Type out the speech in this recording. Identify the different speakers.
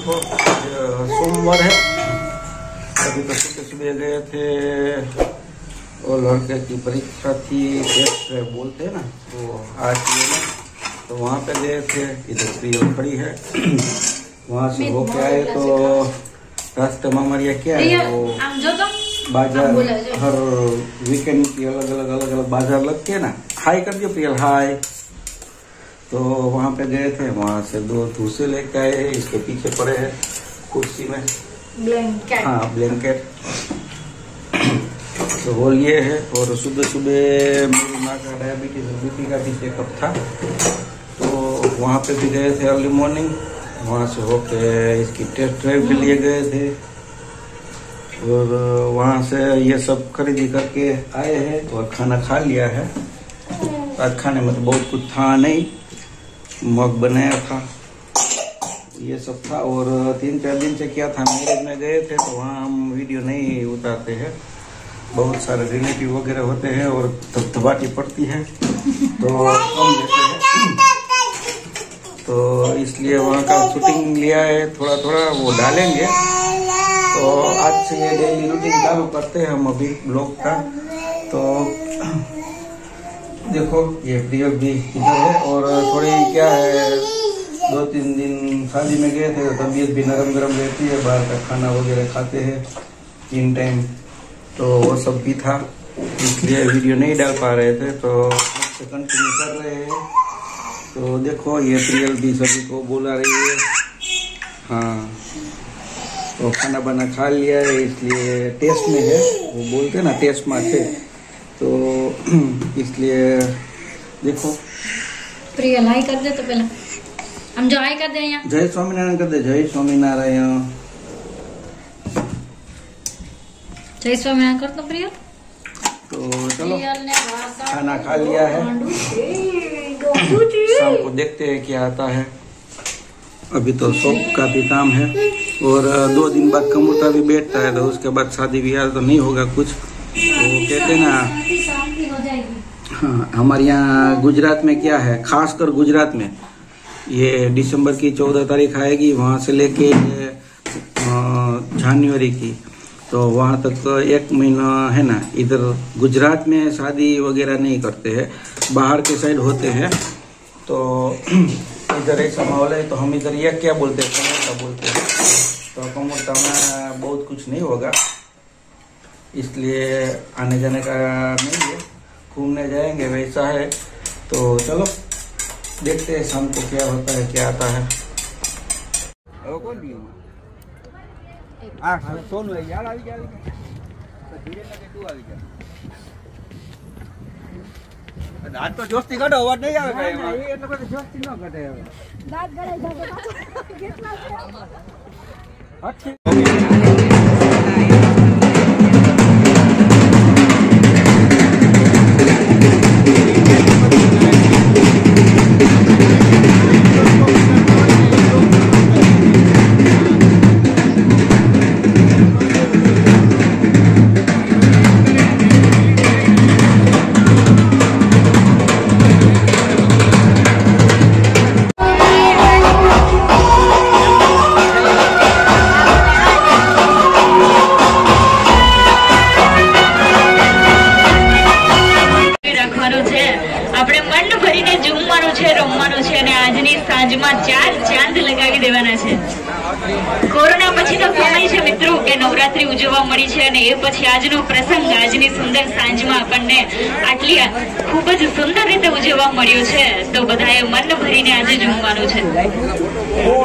Speaker 1: देखो सोमवार है। अभी तो सुबह गए थे और लड़के की परीक्षा थी, टेस्ट बोलते हैं ना, तो आज ना तो वहाँ पे गए थे। इधर प्रियल खड़ी है, वहाँ से होके आए तो रास्ते में हमारे यहाँ क्या है वो बाजार, हर वीकेंड की अलग अलग बाजार लगती है ना। हाई कर दियो प्रियल, हाई। तो वहाँ पे गए थे, वहाँ से 2 धूसे लेके आए। इसके पीछे पड़े हैं कुर्सी में ब्लैंकेट। हाँ ब्लैंकेट। तो वो ये है। और सुबह सुबह मेरी माँ का डायबिटीज बीपी का भी चेकअप था, तो वहाँ पे भी गए थे अर्ली मॉर्निंग। वहाँ से होके इसकी टेस्ट ड्राइव के लिए गए थे और वहाँ से ये सब खरीदी करके आए हैं और खाना खा लिया है। आज खाने में तो बहुत कुछ था नहीं, मग बनाया था, ये सब था। और 3-4 दिन से क्या था, मैरिज में गए थे तो वहाँ हम वीडियो नहीं उतारते हैं, बहुत सारे रिलेटिव वगैरह होते हैं और धबधबाटी पड़ती है तो कम देते हैं। तो इसलिए वहाँ का शूटिंग लिया है, थोड़ा थोड़ा वो डालेंगे। तो आज से ये डेली रूटीन चालू करते हैं हम अभी ब्लॉग का। तो देखो ये प्रियल भी इधर है और थोड़ी क्या है 2-3 दिन शादी में गए थे तो तबीयत भी नरम गरम रहती है, बाहर का खाना वगैरह खाते हैं 3 टाइम, तो वो सब भी था, इसलिए वीडियो नहीं डाल पा रहे थे। तो उससे कंटिन्यू कर रहे हैं। तो देखो ये प्रियल भी सभी को बुला रही है। हाँ तो खाना बना खा लिया है, इसलिए टेस्ट में है, वो बोलते हैं ना टेस्ट में थे, तो इसलिए देखो।
Speaker 2: प्रियल हाई कर दे तो पहले हम जो हाई कर दे यहाँ।
Speaker 1: जय स्वामीनारायण कर दे। जय स्वामीनारायण।
Speaker 2: जय स्वामीनारायण कर दो प्रियल।
Speaker 1: तो चलो खाना खा लिया है, शाम को देखते हैं क्या आता है। अभी तो शॉप का भी काम है और 2 दिन बाद कमूता भी बैठता है, तो उसके बाद शादी ब्याह तो नहीं होगा कुछ। तो कहते हैं ना, हाँ हमारे यहाँ गुजरात में क्या है, खासकर गुजरात में ये दिसंबर की 14 तारीख आएगी, वहाँ से लेके जनवरी की, तो वहाँ तक 1 महीना है ना। इधर गुजरात में शादी वगैरह नहीं करते हैं, बाहर के साइड होते हैं। तो इधर ऐसा माहौल है, तो हम इधर ये क्या बोलते हैं, कमूरता बोलते हैं। तो कमूरता में बहुत कुछ नहीं होगा, इसलिए आने जाने का नहीं है, घूमने जाएंगे वैसा है। तो चलो देखते हैं शाम को क्या होता है, क्या आता है। सोनू यार આવી ગયા તો ધીરે લગે તું આવી જા। દાંત તો જોસ્તી કાઢો, અવાજ નહીં આવે કાઈ એમાં, એટલે બધું જોસ્તી ન કાઢે હવે દાંત ગળાઈ જાય કેટલા कोरोना पछीनो समय छे मित्रों के नवरात्रि उजववा मळी छे अने ए पछी आजनो प्रसंग आजनी सुंदर सांजमां आपणे आटली खूब ज सुंदर रीते उजववा मळ्यो छे। तो बधाए मन भरीने आज जमवानुं छे।